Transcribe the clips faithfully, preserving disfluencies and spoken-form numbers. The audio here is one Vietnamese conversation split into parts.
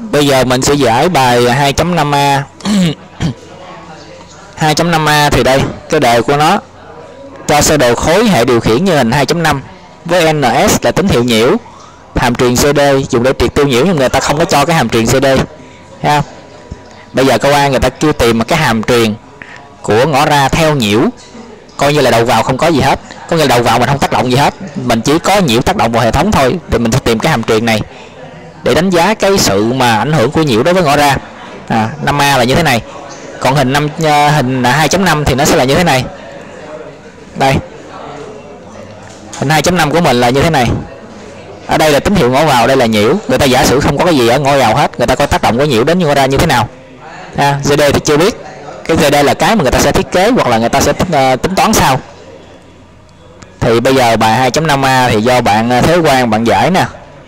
Bây giờ mình sẽ giải bài hai chấm năm A. hai chấm năm A thì đây, cái đề của nó cho sơ đồ khối hệ điều khiển như hình hai chấm năm với en ét là tín hiệu nhiễu, hàm truyền xê đê dùng để triệt tiêu nhiễu, nhưng người ta không có cho cái hàm truyền xê đê. Thấy không? Bây giờ câu A người ta kêu tìm một cái hàm truyền của ngõ ra theo nhiễu, coi như là đầu vào không có gì hết, có nghĩa là đầu vào mình không tác động gì hết, mình chỉ có nhiễu tác động vào hệ thống thôi, thì mình sẽ tìm cái hàm truyền này để đánh giá cái sự mà ảnh hưởng của nhiễu đối với ngõ ra. À, năm A là như thế này, còn hình năm hình hai chấm năm thì nó sẽ là như thế này. Đây, hình hai chấm năm của mình là như thế này. Ở đây là tín hiệu ngõ vào, đây là nhiễu. Người ta giả sử không có cái gì ở ngõ vào hết, người ta coi tác động của nhiễu đến ngõ ra như thế nào. À, giê đê thì chưa biết. Cái giê đê là cái mà người ta sẽ thiết kế hoặc là người ta sẽ uh, tính toán sau. Thì bây giờ bài hai chấm năm A thì do bạn Thế Quang bạn giải nè.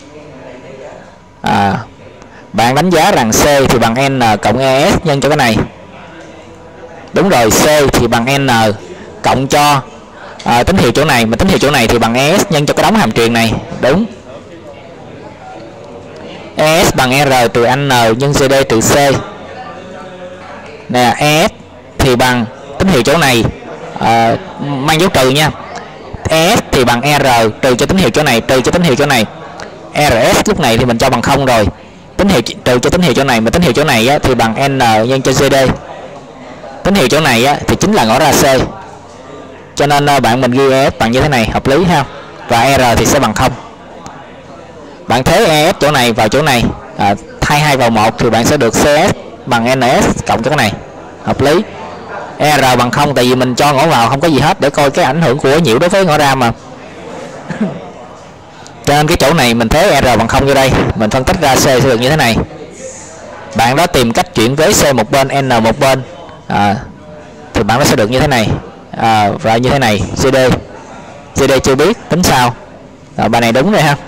À, bạn đánh giá rằng C thì bằng N cộng e ét nhân cho cái này. Đúng rồi, C thì bằng N cộng cho à, tín hiệu chỗ này, mà tín hiệu chỗ này thì bằng e ét nhân cho cái đống hàm truyền này. Đúng. e ét bằng R trừ N nhân giê đê trừ C. Nè, e ét thì bằng tín hiệu chỗ này à, mang dấu trừ nha. e ét thì bằng R trừ cho tín hiệu chỗ này trừ cho tín hiệu chỗ này. rờ ét lúc này thì mình cho bằng không rồi. Tín hiệu trừ cho tín hiệu chỗ này, mà tín hiệu chỗ này á, thì bằng N nhân cho giê đê. Tín hiệu chỗ này á, thì chính là ngõ ra C. Cho nên bạn mình ghi e ét bằng như thế này, hợp lý ha. Và R thì sẽ bằng không. Bạn thế e ét chỗ này vào chỗ này, à, thay hai vào một thì bạn sẽ được xê ét bằng en ét cộng cho cái này. Hợp lý. R bằng không tại vì mình cho ngõ vào không có gì hết để coi cái ảnh hưởng của nhiễu đối với ngõ ra mà. Cho nên cái chỗ này mình thế R bằng không vô đây, mình phân tích ra C sẽ được như thế này. Bạn đó tìm cách chuyển với C một bên, N một bên, à, thì bạn nó sẽ được như thế này. À, và như thế này, giê đê. giê đê chưa biết, tính sao. À, bài này đúng rồi ha.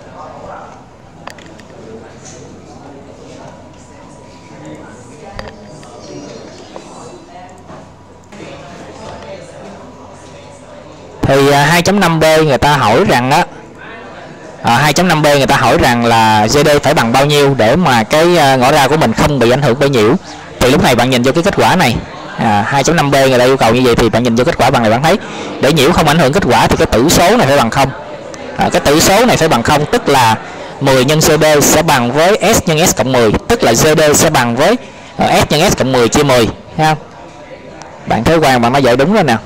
Thì à, hai chấm năm B người ta hỏi rằng á, à, hai chấm năm B người ta hỏi rằng là giê đê phải bằng bao nhiêu để mà cái uh, ngõ ra của mình không bị ảnh hưởng bởi nhiễu. Thì lúc này bạn nhìn vô cái kết quả này, à, hai chấm năm B người ta yêu cầu như vậy, thì bạn nhìn vô kết quả bằng này bạn thấy để nhiễu không ảnh hưởng kết quả thì cái tử số này phải bằng không. À, cái tử số này phải bằng không, tức là mười nhân giê đê sẽ bằng với S nhân S cộng mười, tức là giê đê sẽ bằng với uh, S nhân S cộng mười chia mười, thấy không? Bạn Thế Quang bạn nói vậy đúng rồi nè.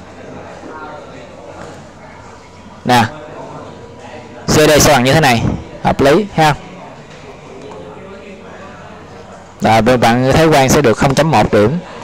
Nè, giê đê sẽ bằng như thế này, hợp lý ha. Rồi bạn Thế Quang sẽ được không chấm một điểm.